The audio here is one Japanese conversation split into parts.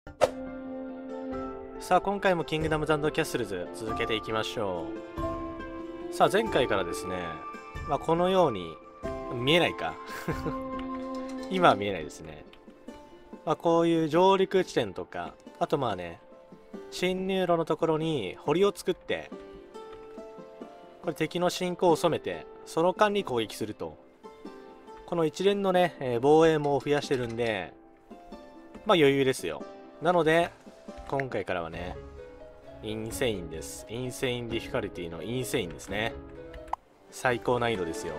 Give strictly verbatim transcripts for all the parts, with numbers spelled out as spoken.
さあ今回もキングダムズ&キャッスルズ続けていきましょう。さあ前回からですね、まあ、このように見えないか今は見えないですね。まあ、こういう上陸地点とか、あとまあね、侵入路のところに堀を作って、これ敵の進行を収めて、その間に攻撃すると。この一連のね、えー防衛も増やしてるんで、まあ余裕ですよ。なので、今回からはね、インセインです。インセインディフィカルティのインセインですね。最高難易度ですよ。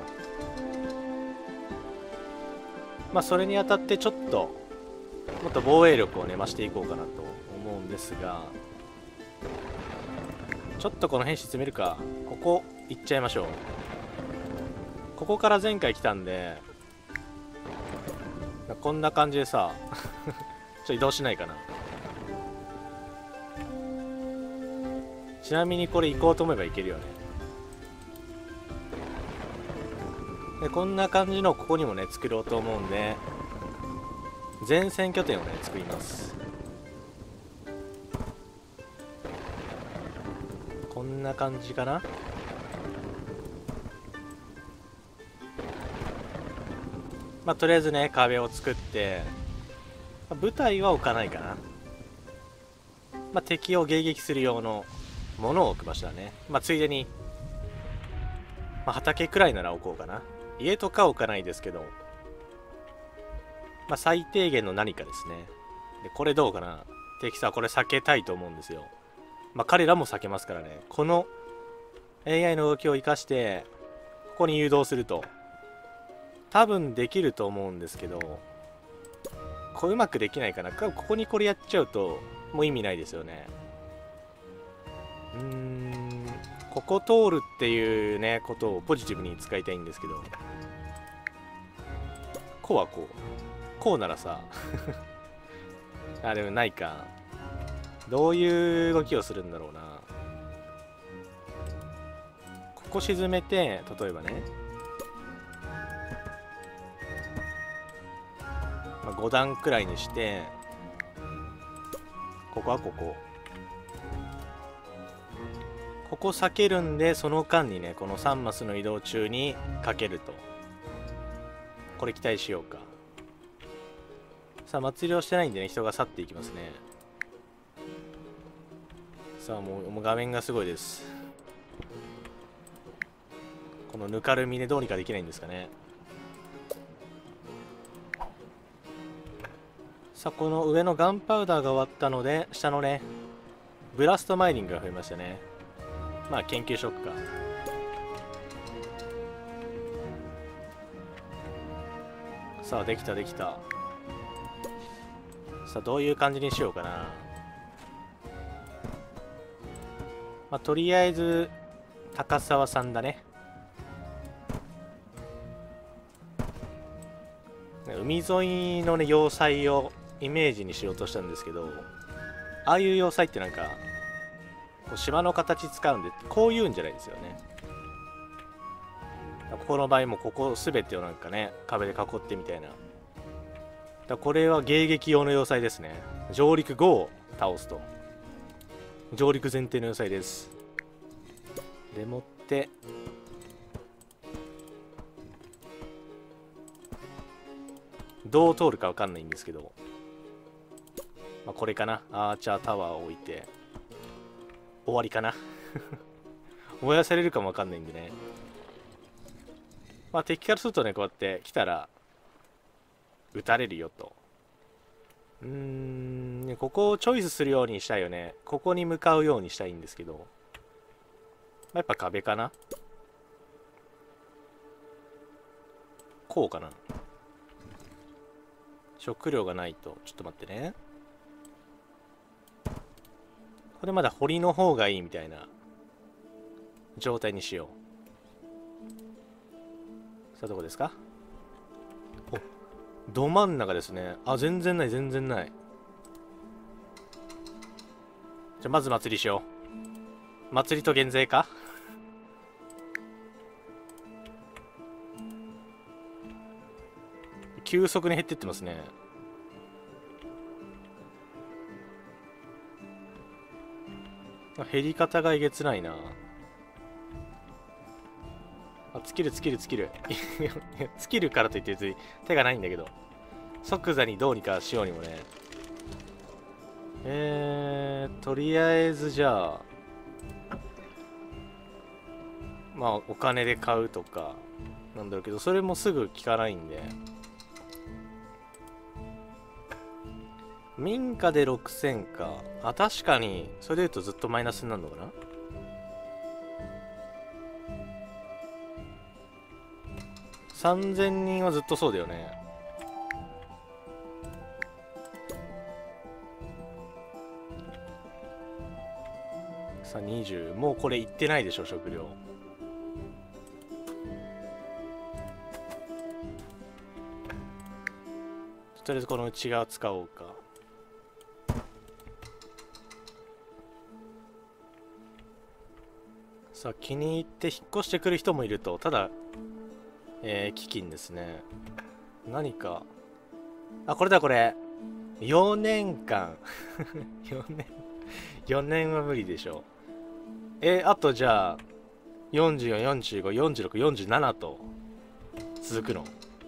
まあそれにあたってちょっと、もっと防衛力をね、増していこうかなと思うんですが、ちょっとこの辺沈めるか。ここ行っちゃいましょう。ここから前回来たんで、こんな感じでさちょっと移動しないかな。ちなみにこれ行こうと思えば行けるよね。でこんな感じのここにもね作ろうと思うんで、前線拠点をね作ります。こんな感じかな。まあとりあえずね壁を作って、まあ、部隊は置かないかな。まあ敵を迎撃する用のものを置きましたね。まあついでに、まあ、畑くらいなら置こうかな。家とか置かないですけど、まあ最低限の何かですね。でこれどうかな。敵さこれ避けたいと思うんですよ。まあ彼らも避けますからね。この エーアイ の動きを生かしてここに誘導すると多分できると思うんですけど、これうまくできないかな。ここにこれやっちゃうともう意味ないですよね。うーん、ここ通るっていうねことをポジティブに使いたいんですけど、こうはこうこうならさあでもないか。どういう動きをするんだろうな。ここ沈めて、例えばね、まあ、ご段くらいにして、ここはここここ避けるんで、その間にねこのさんマスの移動中にかけると。これ期待しようか。さあ祭りをしてないんでね、人が去っていきますね。さあもう、もう画面がすごいです。このぬかるみでどうにかできないんですかね。さあこの上のガンパウダーが終わったので、下のねブラストマイニングが増えましたね。まあ研究しよっか。さあできたできた。さあどういう感じにしようかな。まあとりあえず高沢さんだね。海沿いのね要塞をイメージにしようとしたんですけど、ああいう要塞ってなんかこう島の形使うんでこういうんじゃないですよね。ここの場合もここ全てをなんかね壁で囲ってみたいな。だこれは迎撃用の要塞ですね。上陸後を倒すと。上陸前提の要塞です。でもってどう通るか分かんないんですけど、まあ、これかな。アーチャータワーを置いて終わりかな燃やされるかも分かんないんでね。まあ敵からするとね、こうやって来たら撃たれるよと。うーん、ここをチョイスするようにしたいよね。ここに向かうようにしたいんですけど、まあ、やっぱ壁かな。こうかな。食料がないと。ちょっと待ってね。これまだ堀の方がいいみたいな状態にしよう。さあどこですか。お、ど真ん中ですね。あ、全然ない全然ない。じゃあまず祭りしよう。祭りと減税か急速に減ってってますね。 減り方がえげつないな。あ、尽きる尽きる尽きる。いや尽きるからといって別に手がないんだけど。即座にどうにかしようにもね。えー、とりあえずじゃあ、まあお金で買うとかなんだろうけど、それもすぐ効かないんで。民家でろくせんか。あ、確かにそれで言うとずっとマイナスになるのかな。さんぜんにんはずっとそうだよね。さあにじゅう、もうこれいってないでしょ食料。とりあえずこの内側使おうか。さあ気に入って引っ越してくる人もいると。ただえー、基金ですね。何か。あ、これだこれ。よねんかん。よねん。よねんは無理でしょ。えー、あとじゃあ、よんじゅうよん、よんじゅうご、よんじゅうろく、よんじゅうななと続くの。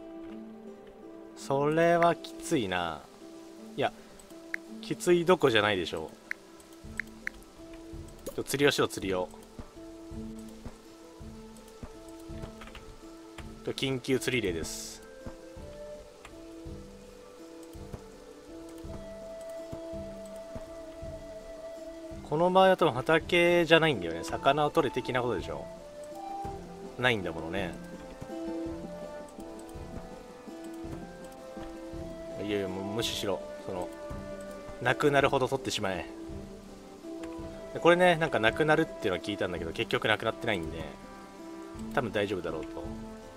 それはきついな。いや、きついどこじゃないでしょう。釣りをしよう、釣りを。緊急釣り例です。この場合は多分畑じゃないんだよね。魚を取れ的なことでしょ。ないんだものね。いやいや、もう無視しろ。そのなくなるほど取ってしまえ。これね、なんかなくなるっていうのは聞いたんだけど、結局なくなってないんで多分大丈夫だろうと。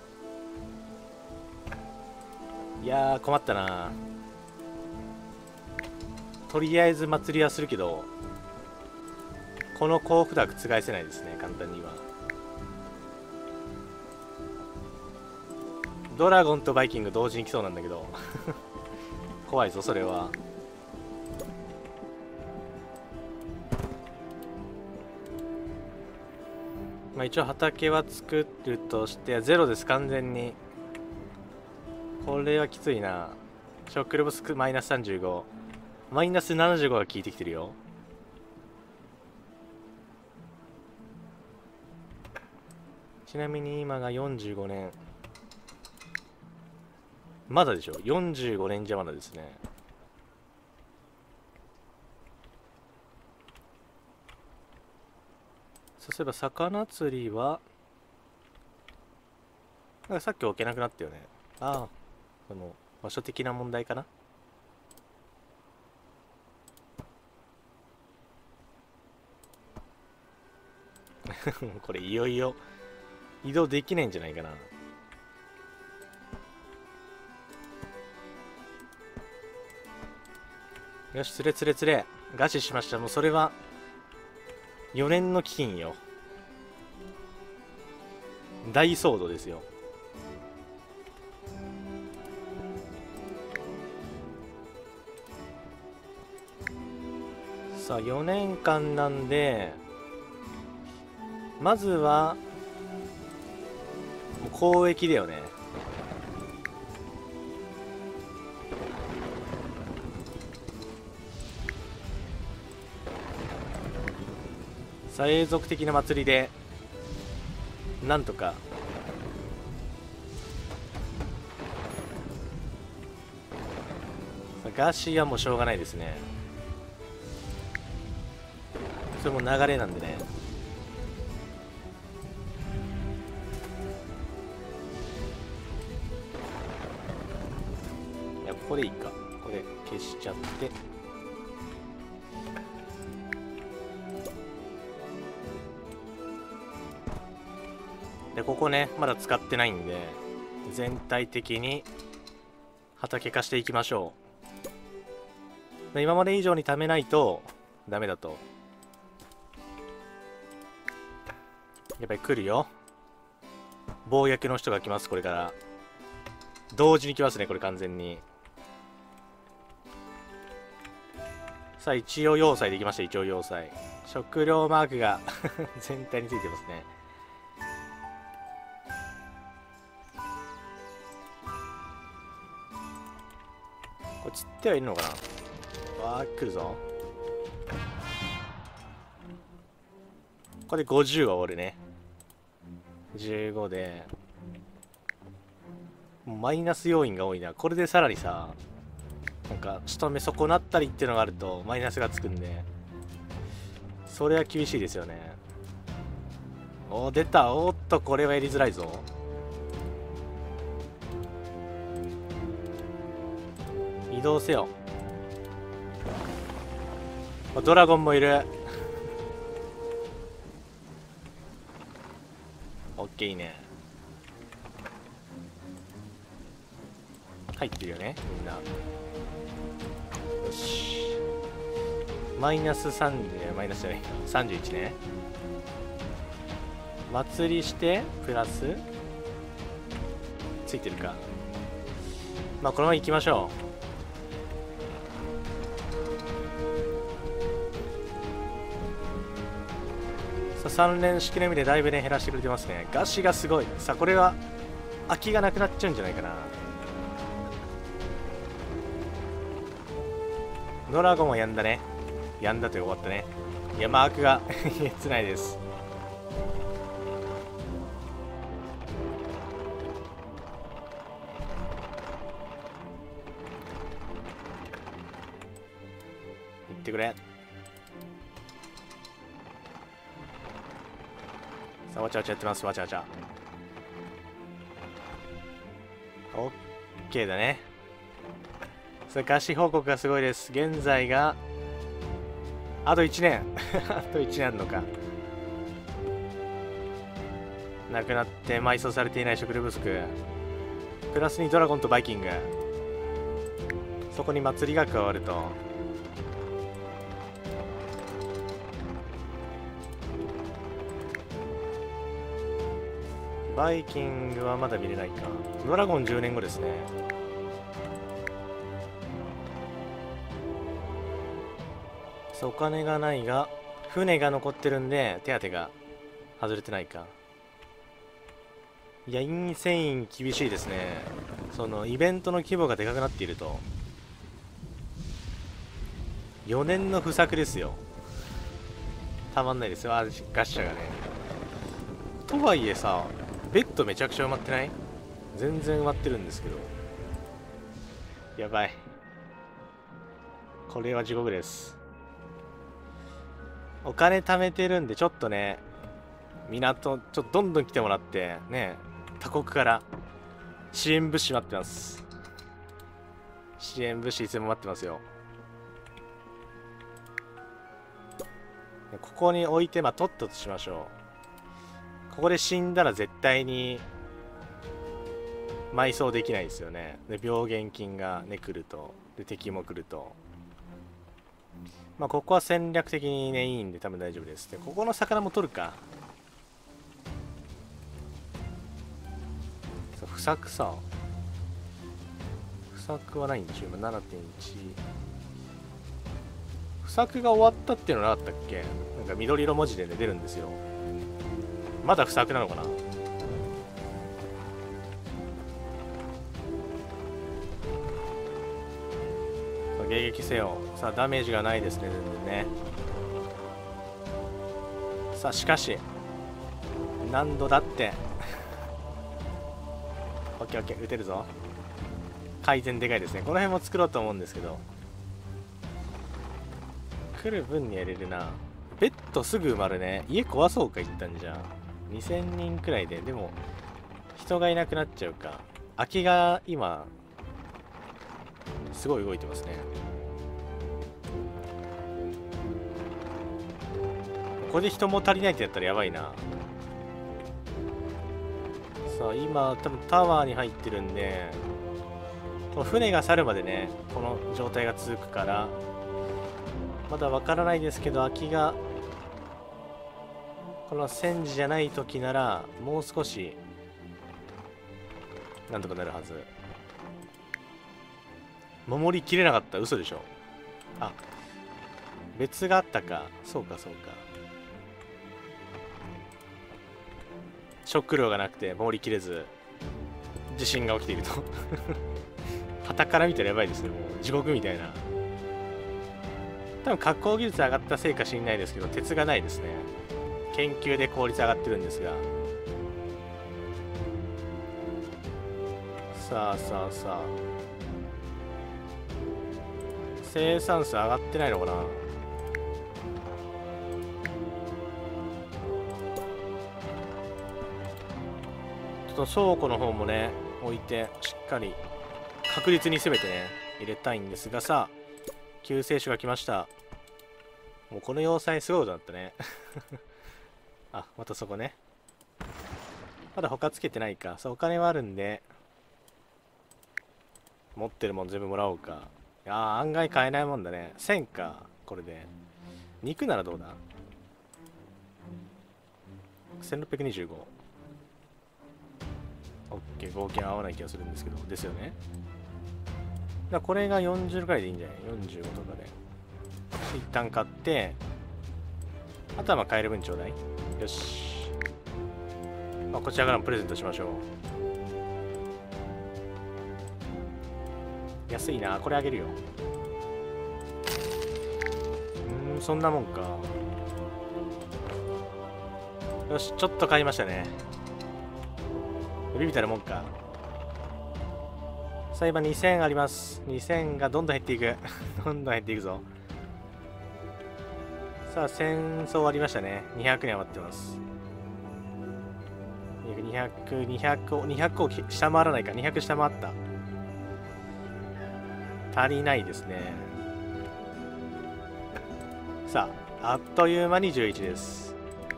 いやー困ったな。とりあえず祭りはするけど、この幸福度は覆せないですね、簡単には。ドラゴンとバイキング同時に来そうなんだけど怖いぞそれは。まあ一応畑は作るとしてゼロです、完全に。これはきついな。食料不足マイナスさんじゅうご、マイナスななじゅうごが効いてきてるよ。ちなみに今がよんじゅうごねん。まだでしょ。よんじゅうごねんじゃまだですね。そうすれば魚釣りはなんかさっき置けなくなったよね。ああ、その場所的な問題かな。これいよいよ移動できないんじゃないかな。よし、つれつれつれ。餓死しました。もうそれはよねんの飢饉よ。大騒動ですよ。さあよねんかんなんで、まずはもう交易だよね。さあ永続的な祭りでなんとか。ガーシーはもうしょうがないですね。それも流れなんでね。いやここでいいか。これ消しちゃって、でここねまだ使ってないんで全体的に畑化していきましょう。今まで以上に貯めないとダメだと。やっぱり来るよ。暴虐の人が来ます。これから同時に来ますね、これ完全に。 さあ一応要塞できました。一応要塞食料マークが全体についてますね。これ釣ってはいるのかな。わあ来るぞ。これでごじゅうは終わるね。じゅうごでもうマイナス要因が多いな。これでさらにさ、なんか仕留め損なったりっていうのがあるとマイナスがつくんで、それは厳しいですよね。おー出た。おーっとこれはやりづらいぞ。移動せよ。ドラゴンもいる。オッケーいいね。入ってるよねみんな。よしマイナスさんじゅう、マイナスじゃないさんじゅういちね。祭りしてプラスついてるか。まあこのまま行きましょう。さあさん連式の意味でだいぶね減らしてくれてますね。餓死がすごい。さあこれは空きがなくなっちゃうんじゃないかな。ドラゴンはやんだね。やんだと終わったね。いやマークがえつないです。言ってくれ。さあわちゃわちゃやってます。わちゃわちゃ。オッケーだね。それ餓死報告がすごいです。現在があといちねんあといちねんあるのか。なくなって埋葬されていない食料不足プラスにドラゴンとバイキング、そこに祭りが加わるとバイキングはまだ見れないか。ドラゴンじゅうねんごですね。お金がないが船が残ってるんで手当が外れてないか。いやインセイン厳しいですね。そのイベントの規模がでかくなっているとよねんの不作ですよ。たまんないですよ。あガッシャがね。とはいえさベッドめちゃくちゃ埋まってない？全然埋まってるんですけどやばい。これは地獄です。お金貯めてるんでちょっとね港ちょっとどんどん来てもらってね、他国から支援物資待ってます。支援物資いつも待ってますよ。ここに置いてまあとっととしましょう。ここで死んだら絶対に埋葬できないですよね。で病原菌がね来ると、で敵も来ると、まあここは戦略的にねいいんで多分大丈夫です。でここの魚も取るか。そう不作さ不作はないんでしょ今 ななてんいち。 不作が終わったっていうのなかったっけ。なんか緑色文字で、ね、出るんですよ。まだ不作なのかな。迎撃せよ。さあダメージがないですね全然ね。さあしかし何度だってオッケーオッケー撃てるぞ。改善でかいですね。この辺も作ろうと思うんですけど来る分にやれるな。ベッドすぐ埋まるね。家壊そうか一旦じゃあにせんにんくらいで。でも人がいなくなっちゃうか。空きが今すごい動いてますね。これで人も足りないってやったらやばいな。さあ今多分タワーに入ってるんでこの船が去るまでねこの状態が続くからまだわからないですけど、空きがこの戦時じゃない時ならもう少しなんとかなるはず。守りきれなかった。嘘でしょ。あ別があったか。そうかそうか。ショック量がなくて守りきれず地震が起きていると傍から見たらやばいですね。もう地獄みたいな。多分加工技術上がったせいか知んないですけど、鉄がないですね。研究で効率上がってるんですが、さあさあさあ、生産数上がってないのかな。ちょっと倉庫の方もね置いてしっかり確実に全てね入れたいんですが、さあ救世主が来ました。もうこの要塞すごいことだったねあ、またそこね。まだ他つけてないか。そう、お金はあるんで持ってるもん全部もらおうか。いやー、案外買えないもんだね。せんか。これで肉ならどうだ。せんろっぴゃくにじゅうご。オッケー、合計合わない気がするんですけど、ですよね。だこれがよんじゅうくらいでいいんじゃない？ よんじゅうご とかで一旦買って、あとはまあ買える分ちょうだい。よし、まあ、こちらからもプレゼントしましょう。安いな、これあげるよ。うーん、そんなもんか。よし、ちょっと買いましたね。ビビたるもんか。さあ今にせんあります。にせんがどんどん減っていくどんどん減っていくぞ。さあ戦争終わりましたね。にひゃくに余ってます。にひゃく、にひゃくを、にひゃくを下回らないか。にひゃく下回った。足りないですね。さあ、あっという間にじゅういちです。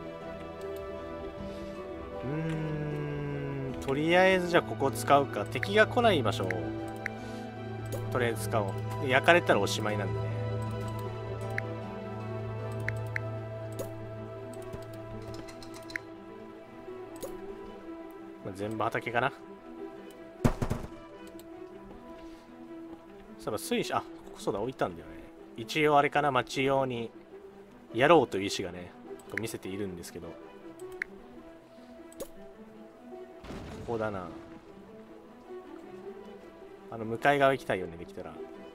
うーん、とりあえずじゃあここ使うか。敵が来ない場所をとりあえず使おう。焼かれたらおしまいなんでね。まあ、全部畑かな。そういえば水車、あ、ここそうだ、置いたんだよね。一応あれかな、町用にやろうという意思がね見せているんですけど、ここだな。あの向かい側行きたいよね。できたら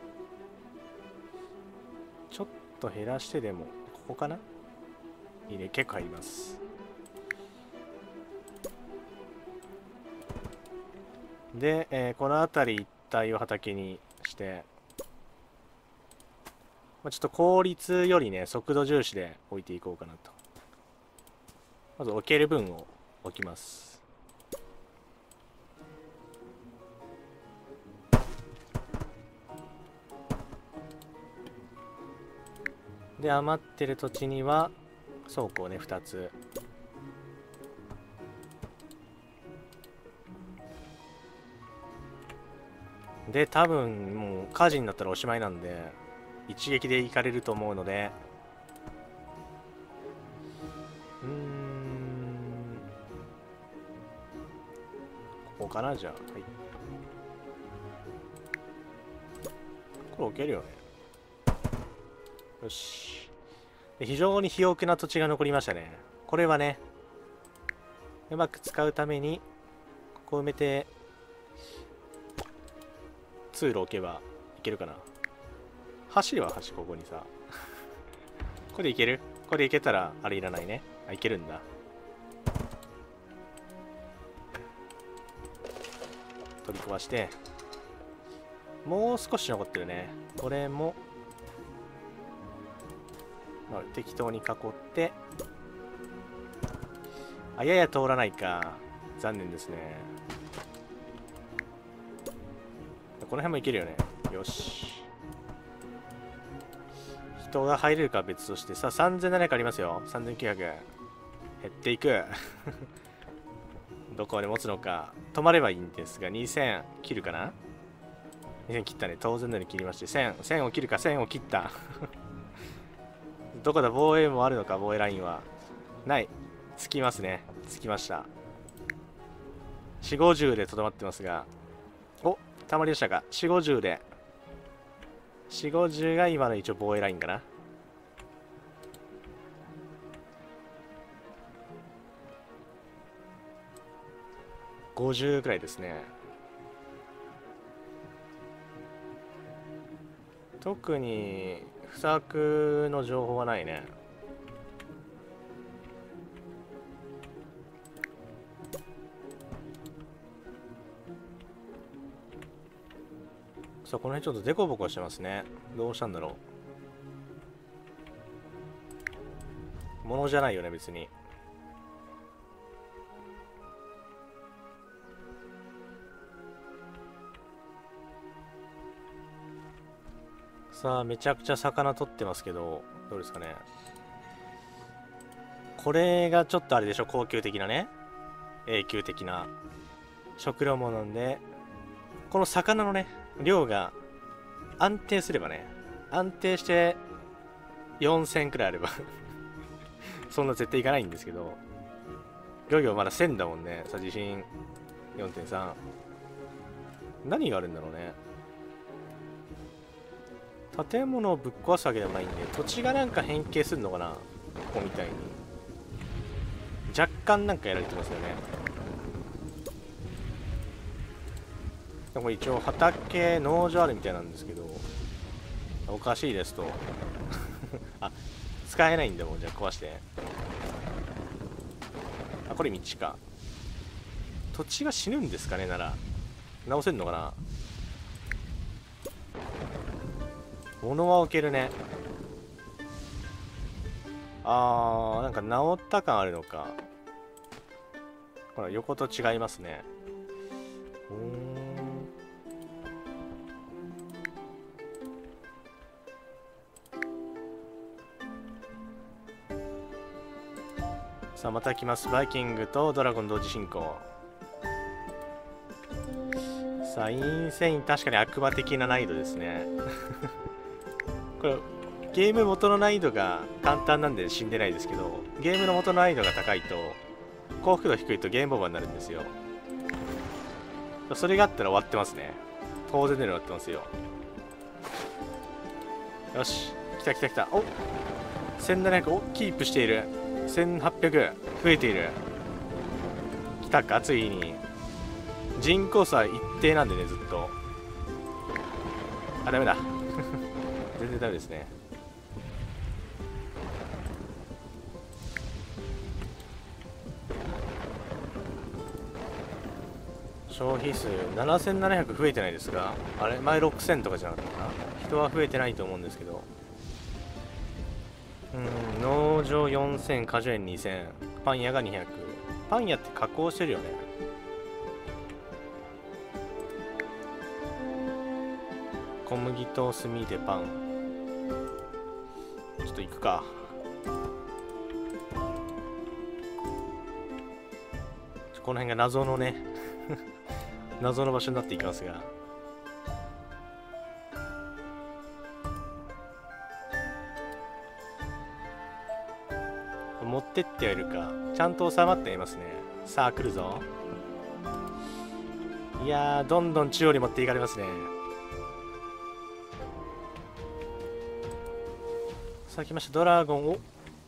ちょっと減らしてでもここかな。いいね、結構入ります。で、えー、この辺り一帯を畑にして、まあ、ちょっと効率よりね速度重視で置いていこうかなと。まず置ける分を置きます。で余ってる土地には倉庫をねふたつ。で多分もう火事になったらおしまいなんで一撃で行かれると思うので、うーん、ここかな。じゃあ、はい、これ置けるよね。よし。で非常に肥沃な土地が残りましたね。これはねうまく使うためにここ埋めて通路置けばいけるかな。橋は橋、ここにさここでいける。ここでいけたらあれいらないね。あ、いけるんだ。取り壊して、もう少し残ってるね。これも適当に囲って、あ、やや通らないか。残念ですね。この辺もいけるよね。よし。人が入れるかは別として、さあさんぜんななひゃくありますよ。さんぜんきゅうひゃく。減っていく。どこまで持つのか。止まればいいんですが、にせん切るかな。にせん切ったね。当然のように切りまして、せん、せんを切るか、せんを切った。どこだ、防衛もあるのか。防衛ラインはない。つきますね。つきました。よんじゅう、ごじゅうでとどまってますが、お、たまりましたか。よんじゅう、ごじゅうでよんじゅう、ごじゅうが今の一応防衛ラインかな。 ごじゅうくらいですね。特に不作の情報はないね。そう、この辺ちょっとデコボコしてますね。どうしたんだろう。物じゃないよね、別に。さあ、めちゃくちゃ魚取ってますけど、どうですかね。これがちょっとあれでしょ、高級的なね。永久的な食料ものなんで、この魚のね、量が安定すればね、安定してよんせんくらいあればそんな絶対いかないんですけど、漁業まだせんだもんね。さあ、地震 よんてんさん。何があるんだろうね。建物をぶっ壊すわけでもないんで、土地がなんか変形するのかな、ここみたいに。若干なんかやられてますよね。でも一応畑、農場あるみたいなんですけど、おかしいですと。あ、使えないんだもん、じゃあ壊して。あ、これ道か。土地が死ぬんですかね、なら。直せんのかな。物は置けるね。あー、なんか治った感あるのか。ほら、横と違いますね。うーん。さあ、また来ます。バイキングとドラゴン同時進行。さあ、インセイン、確かに悪魔的な難易度ですね。これ、ゲーム元の難易度が簡単なんで死んでないですけど、ゲームの元の難易度が高いと、幸福度低いとゲームオーバーになるんですよ。それがあったら終わってますね。当然で終わってますよ。よし、来た来た来た。お、せんななひゃく、お、キープしている。せんはっぴゃく、増えている。来たか、ついに。人口差一定なんでね、ずっと。あ、ダメだ。全然ダメですね。消費数ななせんななひゃく増えてないですか？あれ前ろくせんとかじゃなかったかな。人は増えてないと思うんですけど。うん、農場よんせん、果樹園にせん、パン屋がにひゃく。パン屋って加工してるよね。小麦と炭でパン。ちょっと行くか。この辺が謎のね謎の場所になっていきますが、持ってってやるか。ちゃんと収まっていますね。さあ来るぞ。いやー、どんどん中央に持っていかれますね。さあ来ました、ドラゴン。お、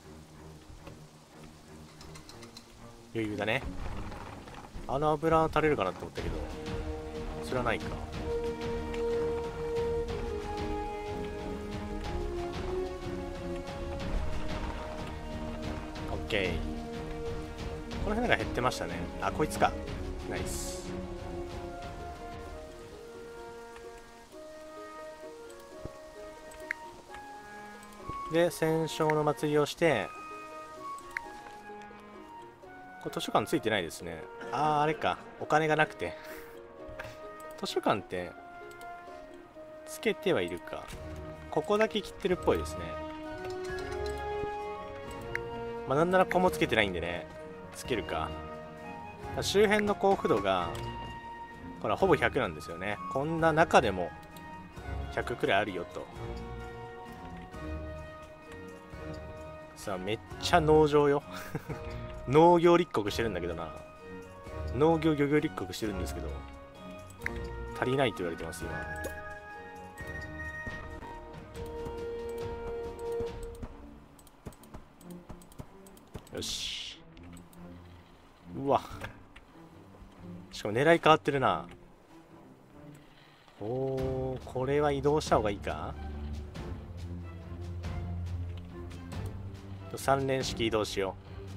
余裕だね。あの油垂れるかなって思ったけど、それはないか。オッケー。この辺が減ってましたね。あ、こいつか。ナイス。で、戦勝の祭りをして、これ図書館ついてないですね。あー、あれか。お金がなくて。図書館って、つけてはいるか。ここだけ切ってるっぽいですね。まあ、なんならここもつけてないんでね。つけるか。周辺の幸福度が、ほら、ほぼひゃくなんですよね。こんな中でも、ひゃくくらいあるよと。さあ、めっちゃ農場よ。農業立国してるんだけどな。農業漁業立国してるんですけど、足りないと言われてますよ。よし。うわ、 しかも狙い変わってるな。おー、これは移動した方がいいか。さん連式移動しよ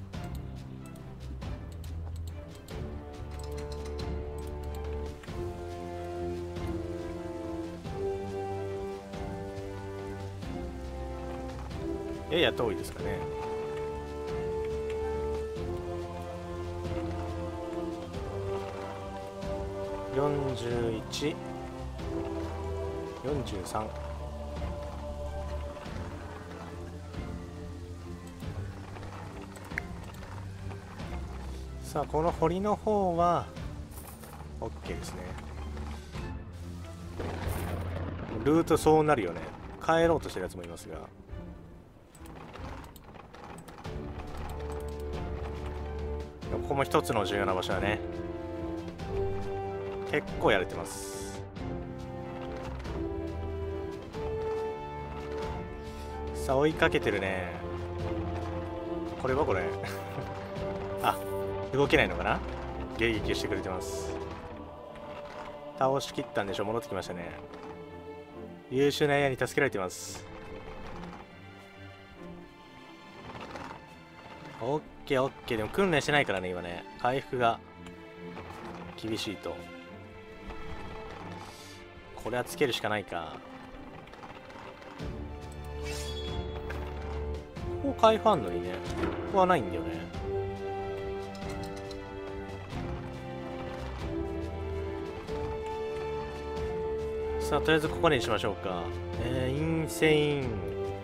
う。やや遠いですかね。よんじゅういち、よんじゅうさん。さあこの堀の方は OK ですね。ルートそうなるよね。帰ろうとしてるやつもいますが、ここも一つの重要な場所だね。結構やれてます。さあ追いかけてるね。これはこれあ、動けないのかな。迎撃してくれてます。倒しきったんでしょ。戻ってきましたね。優秀なエアに助けられてます。オッケーオッケー。でも訓練してないからね今ね。回復が厳しいと。これはつけるしかないか。ここ回復あんのにね、ここはないんだよね。さあとりあえずここにしましょうか。えー、インセイン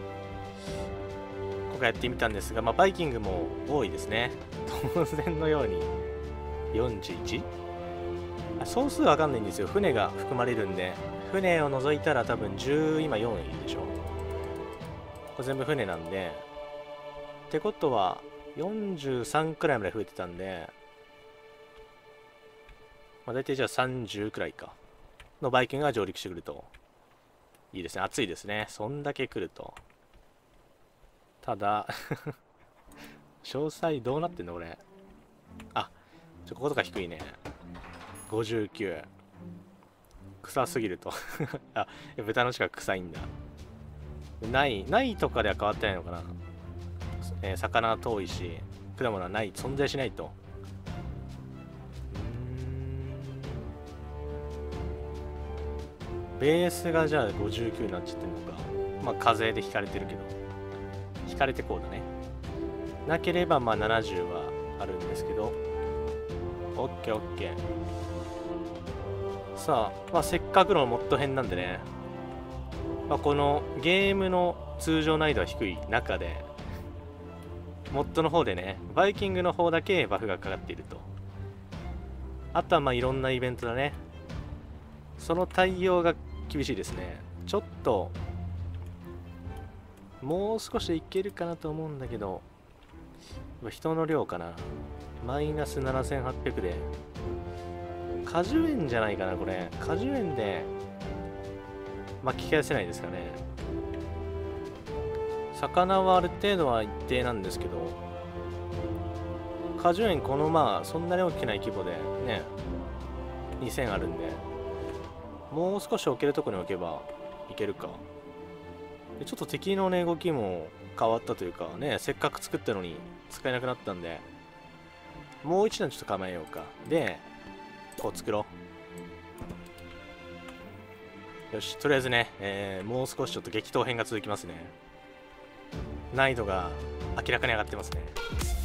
今回やってみたんですが、まあ、バイキングも多いですね。当然のように よんじゅういち？ 総数わかんないんですよ。船が含まれるんで、船を除いたら多分じゅう、今よんいるでしょ。これ全部船なんで、ってことはよんじゅうさんくらいまで増えてたんで、まあ、大体じゃあさんじゅうくらいかのバイキングが上陸してくるといいですね。暑いですね。そんだけ来ると。ただ詳細どうなってんのこれ。あ、ちょこことか低いね。ごじゅうきゅう。臭すぎるとあ、豚の近く臭いんだ。ないないとかでは変わってないのかな。えー、魚は遠いし果物はない、存在しないと。うーん、ベースがじゃあごじゅうきゅうになっちゃってるのか。まあ風で引かれてるけど、引かれてこうだね。なければまあななじゅうはあるんですけど、 オーケーオーケー。 さあ、まあ、せっかくのモッド編なんでね、まあ、このゲームの通常難易度は低い中でモッドの方でね、バイキングの方だけバフがかかっていると。あとはまあいろんなイベントだね。その対応が厳しいですね。ちょっともう少しいけるかなと思うんだけど、人の量かな。マイナスななせんはっぴゃくで果樹園じゃないかなこれ。果樹園で巻き返せないですかね。魚はある程度は一定なんですけど、果樹園このまあそんなに大きくない規模でねにせんあるんで、もう少し置けるとこに置けばいけるか。でちょっと敵のね動きも変わったというかね、せっかく作ったのに使えなくなったんで、もう一段ちょっと構えようか。でこう作ろう。よし、とりあえずね、えー、もう少しちょっと激闘編が続きますね。難易度が明らかに上がってますね。